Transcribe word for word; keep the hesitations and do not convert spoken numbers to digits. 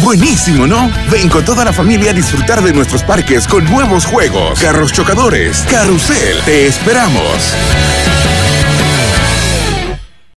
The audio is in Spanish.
Buenísimo, ¿no? Ven con toda la familia a disfrutar de nuestros parques con nuevos juegos, carros chocadores, carrusel. Te esperamos.